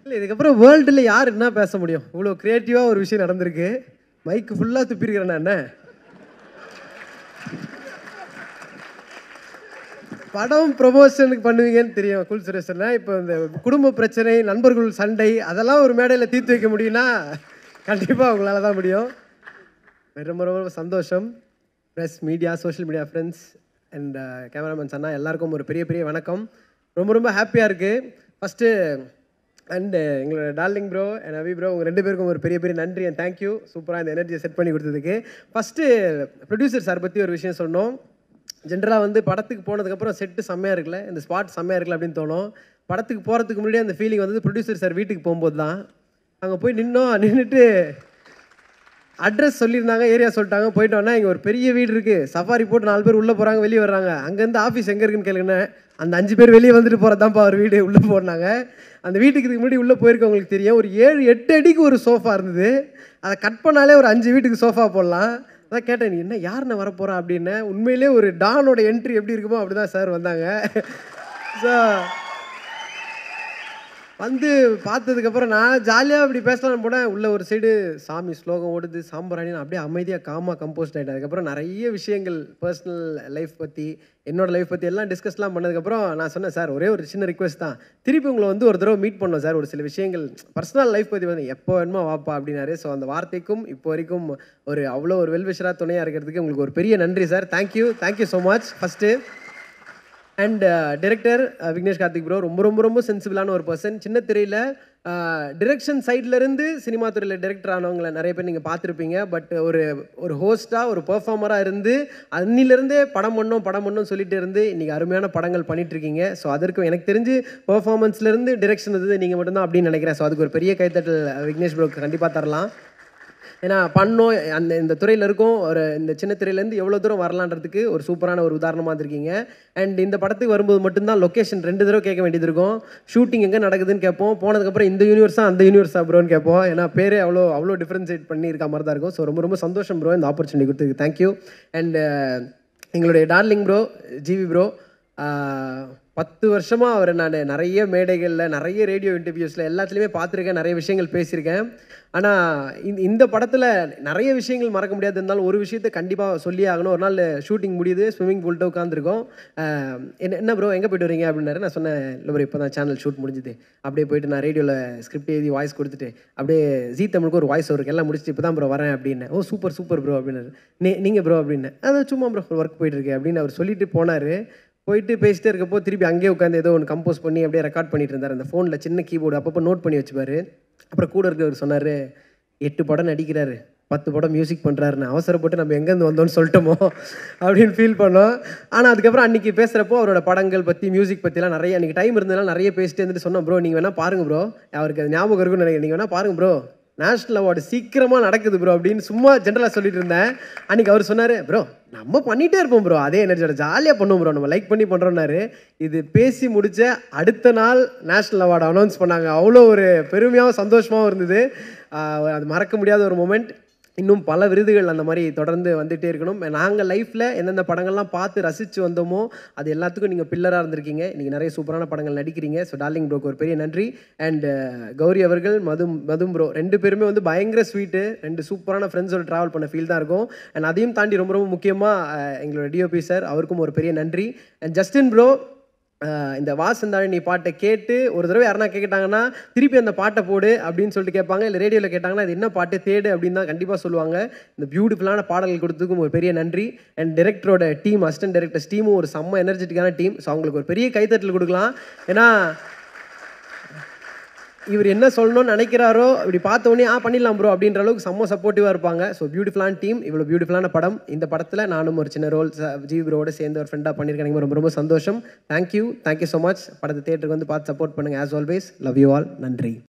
இல்லை இதுக்கப்புறம் வேர்ல்டில் யார் என்ன பேச முடியும்? இவ்வளோ க்ரியேட்டிவாக ஒரு விஷயம் நடந்திருக்கு. மைக்கு ஃபுல்லாக துப்பிருக்கிறேன் என்ன. படம் ப்ரொமோஷனுக்கு பண்ணுவீங்கன்னு தெரியும் குல் சுரேஷன்னா. இப்போ இந்த குடும்ப பிரச்சனை, நண்பர்கள் சண்டை, அதெல்லாம் ஒரு மேடையில் தீர்த்து வைக்க முடியும்னா கண்டிப்பாக உங்களால் தான் முடியும். ரொம்ப ரொம்ப சந்தோஷம். Press, media, social media friends and cameramen அண்ணா எல்லாருக்கும் ஒரு பெரிய பெரிய வணக்கம். ரொம்ப ரொம்ப ஹாப்பியாக இருக்குது. ஃபஸ்ட்டு அண்டு எங்களோட darling bro and Abhi bro உங்கள் 2 பேருக்கும் ஒரு பெரிய பெரிய நன்றி அண்ட் தேங்க்யூ. சூப்பராக இந்த எனர்ஜியை செட் பண்ணி கொடுத்ததுக்கு. ஃபஸ்ட்டு ப்ரொடியூசர் சார் பற்றி ஒரு விஷயம் சொன்னோம். ஜென்ரலாக வந்து படத்துக்கு போனதுக்கப்புறம் செட்டு செம்மையாக இருக்குல்ல, இந்த ஸ்பாட் செம்மையாக இருக்குல்ல அப்படின்னு தோணும். படத்துக்கு போகிறதுக்கு முன்னாடியே அந்த ஃபீலிங் வந்து ப்ரொடியூசர் சார் வீட்டுக்கு போகும்போது தான். அங்கே போய் நின்றுட்டு அட்ரஸ் சொல்லியிருந்தாங்க, ஏரியா சொல்லிட்டாங்க. போயிட்டோன்னா இங்கே ஒரு பெரிய வீடு இருக்குது, சஃபாரி போட்டு 4 பேர் உள்ளே போகிறாங்க, வெளியே வர்றாங்க. அங்கேருந்து ஆஃபீஸ் எங்கே இருக்குன்னு கேளுங்கண்ணே. அந்த 5 பேர் வெளியே வந்துட்டு போகிறதான்ப்பா ஒரு வீடு. உள்ளே போனாங்க. அந்த வீட்டுக்கு இதுக்கு முன்னாடி உள்ளே போயிருக்கவங்களுக்கு தெரியும். ஒரு 7-8 அடிக்கு ஒரு சோஃபா இருந்தது. அதை கட் பண்ணாலே ஒரு 5 வீட்டுக்கு சோஃபா போடலாம். அதான் கேட்டேன், நீ என்ன யாருன்னு வரப்போகிறா அப்படின்னு. உண்மையிலே ஒரு டானோட என்ட்ரி எப்படி இருக்குமோ அப்படி தான் சார் வந்தாங்க. ஸோ வந்து பார்த்ததுக்கப்புறம் நான் ஜாலியாக அப்படி பேசலான்னு போனேன். உள்ள ஒரு சைடு சாமி ஸ்லோகம் ஓடுது, சாம்பிராணின்னு அப்படியே அமைதியாக காமாக கம்போஸ்ட் ஆகிட்டேன். அதுக்கப்புறம் நிறைய விஷயங்கள் பர்சனல் லைஃப் பற்றி, என்னோட லைஃப் பற்றி எல்லாம் டிஸ்கஸ்லாம் பண்ணதுக்கப்புறம் நான் சொன்னேன், சார் ஒரே ஒரு சின்ன ரிக்வெஸ்ட் தான், திருப்பி உங்களை வந்து ஒரு தடவை மீட் பண்ணோம் சார், ஒரு சில விஷயங்கள் பர்சனல் லைஃப் பற்றி வந்து எப்போ வேணுமோ வாப்பா அப்படின்னாரு. ஸோ அந்த வார்த்தைக்கும் இப்போ வரைக்கும் அவ்வளோ ஒரு வெல்விஷராக துணையாக இருக்கிறதுக்கு உங்களுக்கு ஒரு பெரிய நன்றி sir. Thank you so much. First and director Vignesh Karthik bro ரொம்ப ரொம்ப ரொம்ப சென்சிபிளான ஒரு பர்சன். சின்ன திரையில் டிரெக்ஷன் சைட்லேருந்து சினிமா துறையில் டைரக்டர் ஆனவங்களை நிறைய பேர் நீங்கள் பார்த்துருப்பீங்க. பட் ஒரு ஹோஸ்ட்டாக ஒரு பெர்ஃபார்மராக இருந்து அன்னிலேருந்தே படம் பண்ணோம் சொல்லிட்டு இருந்து இன்றைக்கி அருமையான படங்கள் பண்ணிகிட்ருக்கீங்க. ஸோ அதற்கு எனக்கு தெரிஞ்சு பெர்ஃபார்மன்ஸ்லேருந்து டிரெக்ஷன் வந்து நீங்கள் மட்டும்தான் அப்படின்னு நினைக்கிறேன். ஸோ அதுக்கு ஒரு பெரிய கைத்தட்டல் விக்னேஷ் ப்ரோக்கு கண்டிப்பாக தரலாம். ஏன்னா இந்த துறையில் இருக்கும், இந்த சின்ன திரையிலேருந்து எவ்வளோ தூரம் வரலான்றதுக்கு ஒரு சூப்பரான ஒரு உதாரணமாக இருக்கீங்க. அண்ட் இந்த படத்துக்கு வரும்போது மட்டும்தான் லொக்கேஷன் 2 தடவை கேட்க வேண்டியது இருக்கும். ஷூட்டிங் எங்கே நடக்குதுன்னு கேட்போம், போனதுக்கப்புறம் இந்த யூனிவர்ஸாக அந்த யூனிவர்ஸா ப்ரோன்னு கேட்போம். ஏன்னா பேரே அவ்வளோ டிஃப்ரென்ஷியேட் பண்ணி இருக்க மாதிரி தான் இருக்கும். ஸோ ரொம்ப ரொம்ப சந்தோஷம் ப்ரோ இந்த ஆப்பர்ச்சுனிட்டி கொடுத்ததுக்கு. தேங்க்யூ. அண்ட் எங்களுடைய டார்லிங் ப்ரோ ஜிவி ப்ரோ, 10 வருஷமாக அவரை நான் நிறைய மேடைகளில், நிறைய ரேடியோ இன்டர்வியூஸில் எல்லாத்துலேயுமே பார்த்துருக்கேன், நிறைய விஷயங்கள் பேசியிருக்கேன். ஆனால் இந்த படத்தில் நிறைய விஷயங்கள் மறக்க முடியாது. இருந்தாலும் ஒரு விஷயத்தை கண்டிப்பாக சொல்லியே ஆகணும். ஒரு நாள் ஷூட்டிங் முடியுது, ஸ்விம்மிங் பூல்கிட்ட உட்காந்துருக்கோம். என்ன ப்ரோ எங்கே போய்ட்டு வரீங்க அப்படின்னாரு. நான் சொன்னேன், இல்லை ப்ரோ இப்போ தான் சேனல் ஷூட் முடிஞ்சுது, அப்படியே போயிட்டு நான் ரேடியோவில் ஸ்கிரிப்ட் எழுதி வாய்ஸ் கொடுத்துட்டு அப்படியே ஜீ தமிழுக்கு ஒரு வாய்ஸ் ஓவருக்கு எல்லாம் முடிச்சுட்டு இப்போ தான் ப்ரோ வரேன் அப்படின்னு. ஓ சூப்பர் ப்ரோ அப்படின்னாரு. நீங்கள் ப்ரோ அப்படின்னு. அதான் சும்மா ப்ரோ ஒர்க் போயிட்டுருக்கேன் அப்படின்னு அவர் சொல்லிட்டு போனார். போயிட்டு பேசிட்டே இருக்கப்போ திருப்பி அங்கேயே உட்காந்து ஏதோ ஒன்று கம்போஸ் பண்ணி அப்படியே ரெக்கார்ட் பண்ணிட்டு இருந்தார். அந்த ஃபோனில் சின்ன கீபோர்டு அப்பப்போ நோட் பண்ணி வச்சுப்பார். அப்புறம் கூட இருக்கிறவர் சொன்னார், 8 படம் நடிக்கிறாரு, 10 படம் மியூசிக் பண்ணுறாருன்னு அவசரப்பட்டு நம்ம எங்கேருந்து வந்தோன்னு சொல்லிட்டோமோ அப்படின்னு ஃபீல் பண்ணோம். ஆனால் அதுக்கப்புறம் அன்றைக்கி பேசுகிறப்போ அவரோட படங்கள் பற்றி, மியூசிக் பற்றிலாம் நிறைய அன்றைக்கி டைம் இருந்ததுனால நிறைய பேசிட்டே இருந்துட்டு சொன்னோம், ப்ரோ நீங்கள் வேணால் பாருங்கள் ப்ரோ, அவருக்கு அது ஞாபகம் இருக்குன்னு நினைக்கிறேன், நீங்கள் வேணால் பாருங்கள் ப்ரோ, நேஷ்னல் அவார்டு சீக்கிரமாக நடக்குது ப்ரோ அப்படின்னு சும்மா ஜென்ரலாக சொல்லிட்டு இருந்தேன். அன்றைக்கி அவர் சொன்னார், ப்ரோ நம்ம பண்ணிகிட்டே இருப்போம் ப்ரோ, அதே எனர்ஜியோட ஜாலியாக பண்ணுவோம் ப்ரோ, நம்ம லைக் பண்ணி பண்ணுறோன்னாரு. இது பேசி முடித்த அடுத்த நாள் நேஷ்னல் அவார்டு அனௌன்ஸ் பண்ணாங்க. அவ்வளோ ஒரு பெருமையாகவும் சந்தோஷமாகவும் இருந்தது. அது மறக்க முடியாத ஒரு மொமெண்ட். இன்னும் பல விருதுகள் அந்த மாதிரி தொடர்ந்து வந்துகிட்டே இருக்கணும். நாங்கள் லைஃப்பில் எந்தெந்த படங்கள்லாம் பார்த்து ரசித்து வந்தோமோ அது எல்லாத்துக்கும் நீங்கள் பில்லராக இருந்திருக்கீங்க. இன்றைக்கி நிறைய சூப்பரான படங்கள் நடிக்கிறீங்க. ஸோ டார்லிங் ப்ரோக்கு ஒரு பெரிய நன்றி. அண்ட் கௌரி அவர்கள், மதும் ப்ரோ 2 பேருமே வந்து பயங்கர ஸ்வீட்டு, 2 சூப்பரான ஃப்ரெண்ட்ஸோட ட்ராவல் பண்ண ஃபீல் தான் இருக்கும். அண்ட் அதையும் தாண்டி ரொம்ப ரொம்ப முக்கியமாக எங்களோட டிஓபி சார், அவருக்கும் ஒரு பெரிய நன்றி. அண்ட் ஜஸ்டின் ப்ரோ, இந்த வாசந்தாழி பாட்டை கேட்டு ஒரு தடவை யாருன்னா கேட்டாங்கன்னா திருப்பி அந்த பாட்டை போடு அப்படின்னு சொல்லிட்டு கேட்பாங்க. இல்லை ரேடியோவில் கேட்டாங்கன்னா இது என்ன பாட்டு தேடு அப்படின்னு தான் கண்டிப்பாக சொல்லுவாங்க. இந்த பியூட்டிஃபுல்லான பாடல்கள் கொடுத்ததுக்கும் ஒரு பெரிய நன்றி. அண்ட் டைரக்டரோட டீம், அசிஸ்டன்ட் டைரக்டர்ஸ் டீமும் ஒரு செம்ம எனர்ஜெட்டிக்கான டீம். ஸோ அவங்களுக்கு ஒரு பெரிய கைத்தட்டல் கொடுக்கலாம். ஏன்னா இவர் என்ன சொல்லணும்னு நினைக்கிறாரோ இப்படி பார்த்தோன்னே பண்ணிடலாம் ப்ரோ அப்படின்ற அளவுக்கு செம்ம சப்போர்ட்டிவாக இருப்பாங்க. ஸோ பியூட்டிஃபுல்லான டீம், இவ்வளோ பியூட்டிஃபுல்லான படம். இந்த படத்தில் நானும் ஒரு சின்ன ரோல் ஜிவி ப்ரோவோட சேர்ந்து ஒரு ஃப்ரெண்டாக பண்ணியிருக்கேன். ரொம்ப ரொம்ப சந்தோஷம். Thank you so much. படத்தை தியேட்டருக்கு வந்து பார்த்து சப்போர்ட் பண்ணுங்கள். As always love you all. நன்றி.